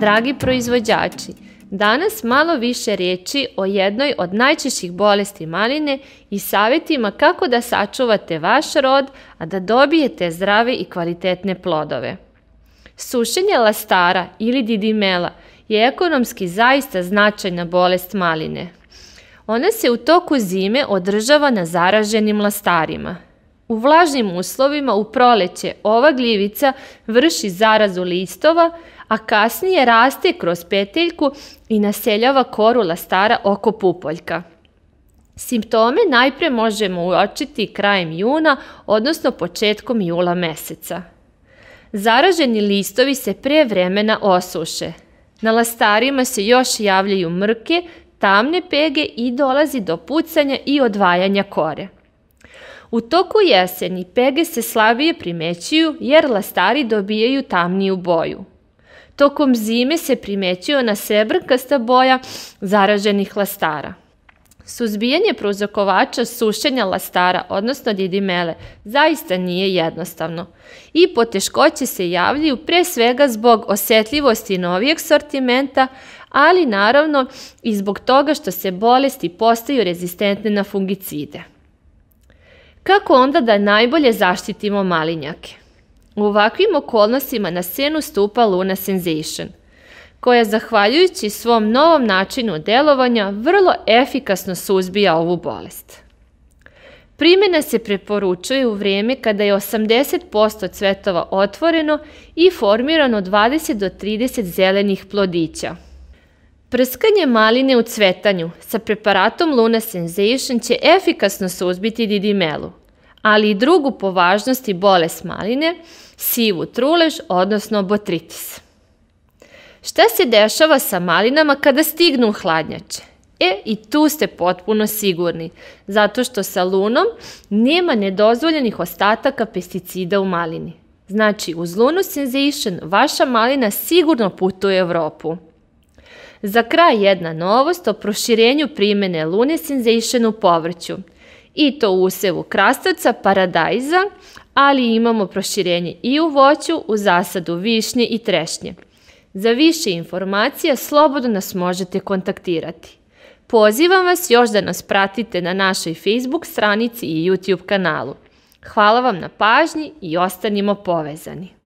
Dragi proizvođači, danas malo više riječi o jednoj od najčešćih bolesti maline i savjetima kako da sačuvate vaš rod, a da dobijete zdrave i kvalitetne plodove. Sušenje lastara ili didimela je ekonomski zaista značajna bolest maline. Ona se u toku zime održava na zaraženim lastarima. U vlažnim uslovima u proleće ova gljivica vrši zarazu listova, a kasnije raste kroz peteljku i naseljava koru lastara oko pupoljka. Simptome najpre možemo uočiti krajem juna, odnosno početkom jula meseca. Zaraženi listovi se pre vremena osuše. Na lastarima se još javljaju mrke, tamne pege i dolazi do pucanja i odvajanja kore. U toku jeseni pege se slabije primećuju jer lastari dobijaju tamniju boju. Tokom zime se primećuje ona srebrnkasta boja zaraženih lastara. Suzbijanje prouzrokovača sušenja lastara, odnosno didimele, zaista nije jednostavno i poteškoće se javljaju pre svega zbog osetljivosti novijeg sortimenta, ali naravno i zbog toga što se bolesti postaju rezistentne na fungicide. Kako onda da najbolje zaštitimo malinjake? U ovakvim okolnostima na scenu stupa Luna Sensation, koja zahvaljujući svom novom načinu delovanja vrlo efikasno suzbija ovu bolest. Primjena se preporučuje u vrijeme kada je 80% cvetova otvoreno i formirano 20 do 30 zelenih plodića. Prskanje maline u cvetanju sa preparatom Luna Sensation će efikasno suzbiti didimelu, ali i drugu po važnosti bolest maline, sivu trulež, odnosno botritis. Šta se dešava sa malinama kada stignu u hladnjače? I tu ste potpuno sigurni, zato što sa lunom nema nedozvoljenih ostataka pesticida u malini. Znači, uz Luna Sensation vaša malina sigurno putuje u Evropu. Za kraj jedna novost o proširenju primjene Luna Sensation u povrću, i to u usevu krastavca, paradajza, ali imamo proširenje i u voću, u zasadu višnje i trešnje. Za više informacija slobodno nas možete kontaktirati. Pozivam vas još da nas pratite na našoj Facebook stranici i YouTube kanalu. Hvala vam na pažnji i ostanimo povezani.